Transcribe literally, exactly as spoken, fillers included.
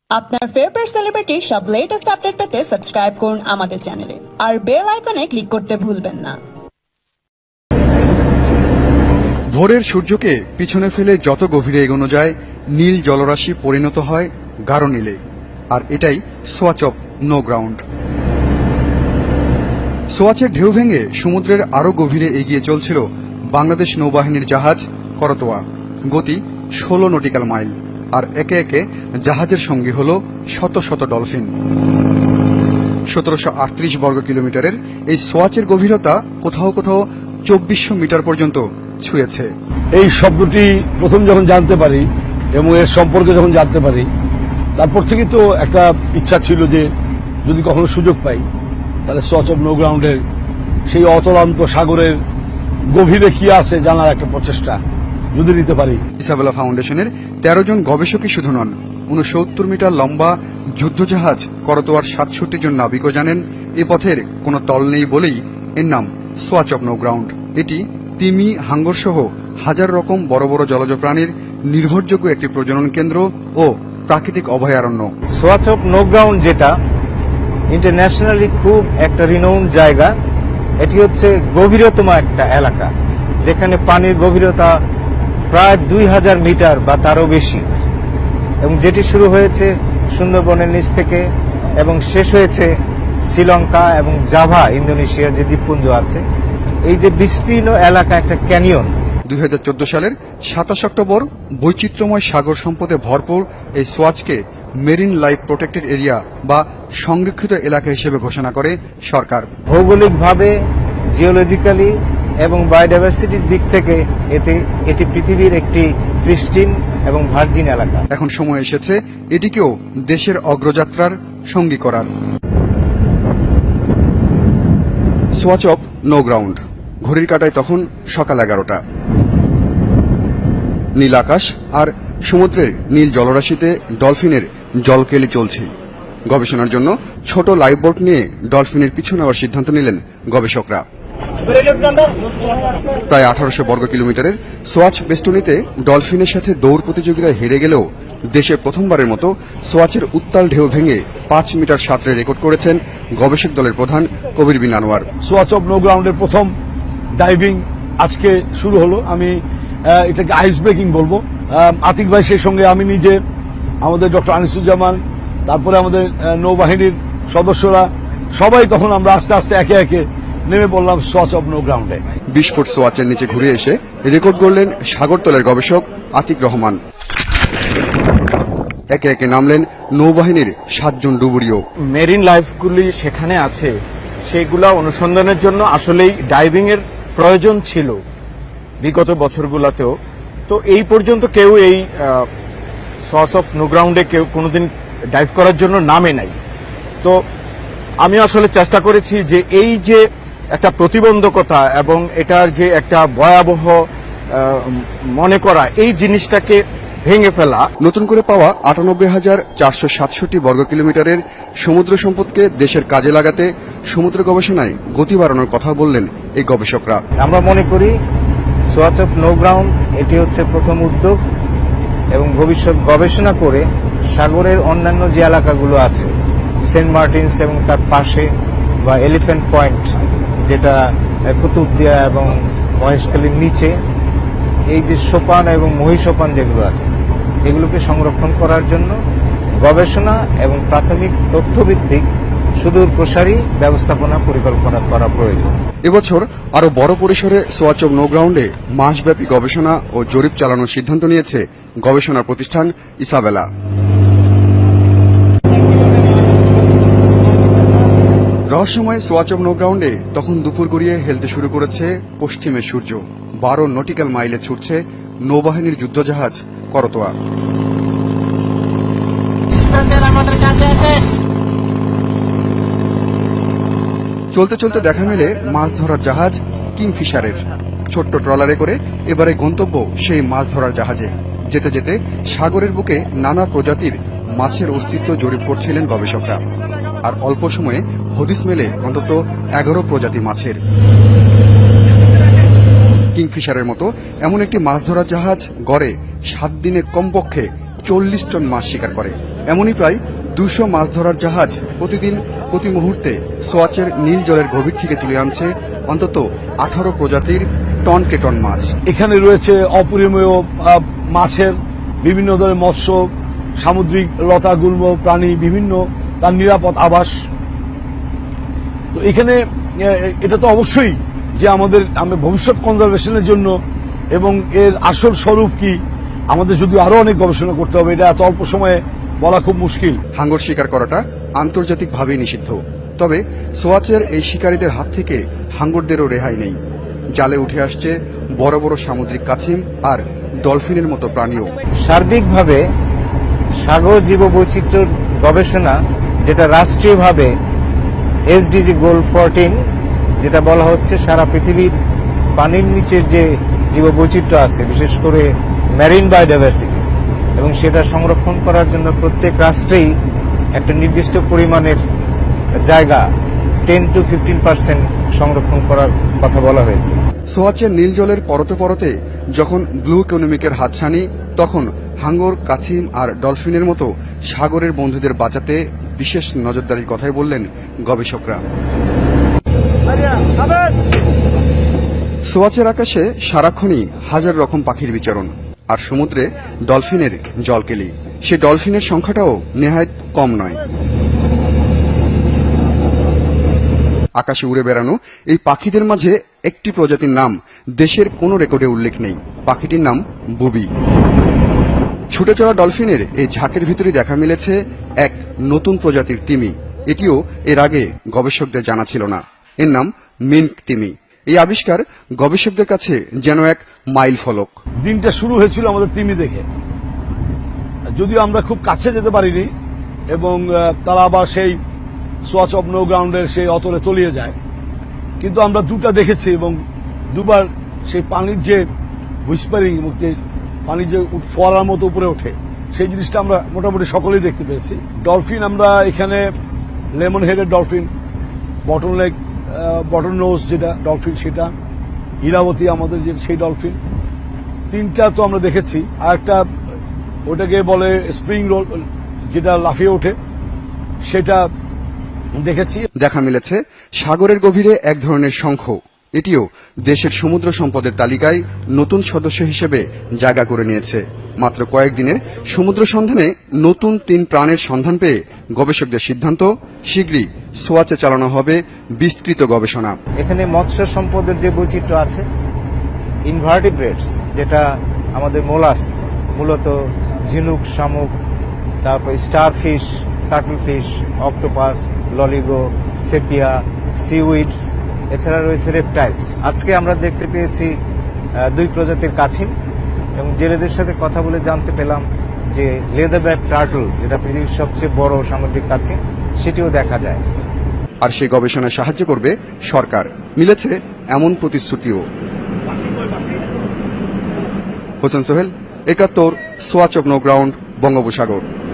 আপনার ফেভারিট সেলিব্রিটির সব latest update পেতে সাবস্ক্রাইব করুন আমাদের চ্যানেলে আর বেল আইকনে ক্লিক করতে ভুলবেন না। ভোরের সূর্যকে পিছনে ফেলে যত গভীরে এগোনো যায়, নীল জলরাশি পরিণত হয় গাঢ় নীলে। আর এটাই সোয়াচ অফ নো গ্রাউন্ড। সোয়াচের ঢেউ ভেঙে সমুদ্রের আরো গভীরে এগিয়ে চলছিল বাংলাদেশ নৌবাহিনীর জাহাজ করতোয়া। গতি ষোলো নটিক্যাল মাইল। আর একে একে জাহাজের সঙ্গী হল শত শত ডলফিন। সতেরোশো আটত্রিশ বর্গ কিলোমিটারের এই সোয়াচের গভীরতা কোথাও কোথাও চব্বিশশো মিটার পর্যন্ত ছুঁয়েছে। এই শব্দটি প্রথম যখন জানতে পারি এবং এর সম্পর্কে যখন জানতে পারি, তারপর থেকে তো একটা ইচ্ছা ছিল যে যদি কখনো সুযোগ পাই তাহলে সোয়াচ অফ নো গ্রাউন্ডের সেই অতলান্ত সাগরের গভীরে কি আছে জানার একটা প্রচেষ্টা যদি নিতে পারি। ইসাবেলা ফাউন্ডেশনের তেরো জন গবেষকই শুধু নন, উনসত্তর মিটার লম্বা যুদ্ধজাহাজ করতোয়ার সাতষট্টি জন নাবিকও জানেন এ পথের কোনো তল নেই বলেই এর নাম সোয়াচ অফ নো গ্রাউন্ড। এটি তিমি, হাঙ্গর সহ হাজার রকম বড় বড় জলজ প্রাণীর নির্ভরযোগ্য একটি প্রজনন কেন্দ্র ও প্রাকৃতিক অভয়ারণ্য। সোয়াচ অফ নো গ্রাউন্ড যেটা ইন্টারন্যাশনালি খুব একটা রিনাউন্ড জায়গা, এটি হচ্ছে গভীরতম একটা এলাকা যেখানে পানির গভীরতা প্রায় দুই হাজার মিটার বা তারও বেশি, এবং যেটি শুরু হয়েছে সুন্দরবনের নিচ থেকে এবং শেষ হয়েছে শ্রীলঙ্কা এবং জাভা ইন্দোনেশিয়ার যে দ্বীপপুঞ্জ আছে। এই যে বিস্তীর্ণ এলাকা একটা ক্যানিয়ন। দুই হাজার চোদ্দ সালের সাতাশ অক্টোবর বৈচিত্র্যময় সাগর সম্পদে ভরপুর এই সোয়াচকে মেরিন লাইফ প্রোটেক্টেড এরিয়া বা সংরক্ষিত এলাকা হিসেবে ঘোষণা করে সরকার। ভৌগোলিকভাবে, জিওলজিক্যালি এবং বায়োডাইভার্সিটির দিক থেকে এতে এটি পৃথিবীর একটি প্রিস্টিন এবং ভার্জিন এলাকা। এখন সময় এসেছে এটিকেও দেশের অগ্রযাত্রার সঙ্গী করার। Swatch of No Ground. ঘড়ির কাঁটায় তখন সকাল এগারোটা। নীল আকাশ আর সমুদ্রের নীল জলরাশিতে ডলফিনের জলকেলি চলছেই। গবেষণার জন্য ছোট লাইফ বোট নিয়ে ডলফিনের পিছু নেওয়ার সিদ্ধান্ত নিলেন গবেষকরা। প্রায় আঠারোশো বর্গ কিলোমিটারের সোয়াচ বেষ্টনীতে ডলফিনের সাথে দৌড় প্রতিযোগিতায় হেরে গেলেও দেশে প্রথমবারের মতো সোয়াচের উত্তাল ঢেউ ভেঙে পাঁচ মিটার সাঁতরে রেকর্ড করেছেন গবেষক দলের প্রধান Kabir bin Anwar. Swatch of No গ্রাউন্ডের প্রথম ডাইভিং আজকে শুরু হলো। আমি এটাকে আইস ব্রেকিং বলবো। আতিক ভাই সেই সঙ্গে আমি নিজে, আমাদের ডক্টর আনিসুজ্জামান, তারপরে আমাদের নৌবাহিনীর সদস্যরা সবাই তখন আমরা আস্তে আস্তে একে একে নেমে পড়লাম সোয়াচ অফ নো গ্রাউন্ডে। বিশ ফুট সোয়াচের নিচে ঘুরে এসে রেকর্ড করলেন সাগরতলের গবেষক আতিক রহমান। একে একে নামলেন নৌবাহিনীর সাতজন ডুবুরিও। মেরিন লাইফগুলি সেখানে আছে, সেগুলা অনুসন্ধানের জন্য আসলেই ডাইভিং এর প্রয়োজন ছিল বিগত বছরগুলোতেও। তো এই পর্যন্ত কেউ এই সোয়াচ অফ নো গ্রাউন্ডে কেউ কোনোদিন ডাইভ করার জন্য নামে নাই। তো আমি আসলে চেষ্টা করেছি যে এই যে একটা প্রতিবন্ধকতা এবং এটার যে একটা ভয়াবহ মনে করা, এই জিনিসটাকে ভেঙে ফেলা। নতুন করে পাওয়া আটানব্বই হাজার চারশো সাতষট্টি বর্গ কিলোমিটারের সমুদ্র সম্পদকে দেশের কাজে লাগাতে সমুদ্র গবেষণায় গতি বাড়ানোর কথা বললেন এই গবেষকরা। আমরা মনে করি সোয়াচ অফ নো গ্রাউন্ড এটি হচ্ছে প্রথম উদ্যোগ, এবং ভবিষ্যৎ গবেষণা করে সাগরের অন্যান্য যে এলাকাগুলো আছে, সেন্ট মার্টিনস এবং তার পাশে, বা এলিফ্যান্ট পয়েন্ট যেটা কুতুবদিয়া এবং মহেশখালীর নিচে, এই যে সোপান এবং মহিসোপান যেগুলো আছে, এগুলোকে সংরক্ষণ করার জন্য গবেষণা এবং প্রাথমিক তথ্যভিত্তিক সুদূর প্রসারী ব্যবস্থাপনা পরিকল্পনা করা প্রয়োজন। এবছর আরো বড় পরিসরে সোয়াচ অফ নো গ্রাউন্ডে মাসব্যাপী গবেষণা ও জরিপ চালানোর সিদ্ধান্ত নিয়েছে গবেষণা প্রতিষ্ঠান ইসাবেলা। রহস্যময় সোয়াচ অফ নো গ্রাউন্ডে তখন দুপুর গড়িয়ে হেলতে শুরু করেছে পশ্চিমের সূর্য। বারো নটিক্যাল মাইলে ছুটছে নৌবাহিনীর যুদ্ধজাহাজ করতোয়া। চলতে চলতে দেখা মেলে মাছ ধরার জাহাজ কিংফিশারের। ছোট্ট ট্রলারে করে এবারে গন্তব্য সেই মাছ ধরার জাহাজে। যেতে যেতে সাগরের বুকে নানা প্রজাতির মাছের অস্তিত্ব জরিপ করছিলেন গবেষকরা। আর অল্প সময়ে হদিস মেলে অন্তত এগারো প্রজাতি মাছের। কিংফিশারের মতো এমন একটি মাছ ধরার জাহাজ গড়ে সাত দিনে কমপক্ষে চল্লিশ টন মাছ শিকার করে। এমনই প্রায় দুশো মাছ ধরার জাহাজ প্রতিদিন প্রতি মুহূর্তে সোয়াচের নীল জলের গভীর থেকে তুলে আনছে অন্তত আঠারো প্রজাতির টন কে টন মাছ। এখানে রয়েছে অপরিমেয় আহ, মাছের বিভিন্ন ধরনের মৎস্য, সামুদ্রিক লতা গুল্ম প্রাণী, বিভিন্ন তার নিরাপদ আবাস। তো এখানে এটা তো অবশ্যই যে আমাদের আমরা ভবিষ্যৎ কনজারভেশনের জন্য এবং এর আসল স্বরূপ কি আমাদের যদি আরো অনেক গবেষণা করতে হবে, এটা এত অল্প সময়ে বলা খুব মুশকিল। হাঙ্গর শিকার করাটা আন্তর্জাতিকভাবে নিষিদ্ধ, তবে সোয়াচের এই শিকারীদের হাত থেকে হাঙ্গরদেরও রেহাই নেই। জালে উঠে আসছে বড় বড় সামুদ্রিক কাছিম আর ডলফিনের মতো প্রাণীও। সার্বিকভাবে সাগর জীববৈচিত্র্য গবেষণা, যেটা রাষ্ট্রীয়ভাবে এসডিজি গোল ফোরটিন, যেটা বলা হচ্ছে সারা পৃথিবীর পানির নিচের যে জীববৈচিত্র্য আছে, বিশেষ করে ম্যারিন বায়োডাইভার্সিটি, এবং সেটা সংরক্ষণ করার জন্য প্রত্যেক রাষ্ট্রেই একটা নির্দিষ্ট পরিমাণের জায়গা টেন টু ফিফটিন পার্সেন্ট সংরক্ষণ করার কথা বলা হয়েছে। সোয়াচের নীল জলের পরতে পরতে যখন ব্লু ইকোনমিকের হাতছানি, তখন হাঙ্গর, কাছিম আর ডলফিনের মতো সাগরের বন্ধুদের বাঁচাতে বিশেষ নজরদারির কথাই বললেন গবেষকরা। সোয়াচের আকাশে সারাক্ষণই হাজার রকম পাখির বিচরণ, আর সমুদ্রে ডলফিনের জলকেলি। সে ডলফিনের সংখ্যাটাও নেহায়েত কম নয়। আকাশে উড়ে বেড়ানো এই পাখিদের মাঝে একটি প্রজাতির নাম দেশের কোনো রেকর্ডে উল্লেখ নেই। পাখিটির নাম বুবি। ছুটে চলা ডলফিনের এই ঝাঁকের ভিতরে দেখা মিলেছে এক নতুন প্রজাতির তিমি। এটিও এর আগে গবেষকদের জানা ছিল না। এর নাম মিন্ক তিমি। এই আবিষ্কার গবেষকদের কাছে যেন এক মাইল ফলক। দিনটা শুরু হয়েছিল আমাদের তিমি দেখে, যদিও আমরা খুব কাছে যেতে পারিনি, এবং তারা আবার সেই সোয়াচ অফ নো গ্রাউন্ডের সেই অতলে তলিয়ে যায়, কিন্তু আমরা দুটা দেখেছি এবং দুবার সেই পানির যে হুইসপারিং, পানির যে ফোয়ারার মতো উপরে ওঠে, সেই জিনিসটা আমরা মোটামুটি সকলেই দেখতে পেয়েছি। ডলফিন আমরা এখানে লেমন হেডের ডলফিন, বটন লেগ, বটন নোজ যেটা ডলফিন, সেটা ইরাবতী আমাদের যে সেই ডলফিন, তিনটা তো আমরা দেখেছি। আর একটা ওটাকে বলে স্প্রিং রোল, যেটা লাফিয়ে ওঠে, সেটা দেখেছি। দেখা মিলেছে সাগরের গভীরে এক ধরনের শঙ্খ। এটিও দেশের সমুদ্র সম্পদের তালিকায় নতুন সদস্য হিসেবে জায়গা করে নিয়েছে। মাত্র কয়েকদিনের সমুদ্র সন্ধানে নতুন তিন প্রাণের সন্ধান পেয়ে গবেষকদের সিদ্ধান্ত, শীঘ্রই সোয়াচে চালানো হবে বিস্তৃত গবেষণা। এখানে মৎস্য সম্পদের যে বৈচিত্র্য আছে, ইনভার্টিব্রেটস, যেটা আমাদের মোলাস, মূলত ঝিনুক, শামুক, তারপর starfish, cuttlefish, octopus, loligo, sepia, seaweeds, এছাড়া রয়েছে রেপটাইলস। আজকে আমরা দেখতে পেয়েছি দুই প্রজাতির কাছিম, এবং জেলেদের সাথে কথা বলে জানতে পেলাম যে লেদারব্যাক টার্টল, যেটা পৃথিবীর সবচেয়ে বড় সামুদ্রিক কাছিম, সেটিও দেখা যায়। আর সেই গবেষণায় সাহায্য করবে সরকার, মিলেছে এমন প্রতিশ্রুতিও। হোসেন সোহেল, একাত্তর, সোয়াচ অফ নো গ্রাউন্ড, বঙ্গোপসাগর।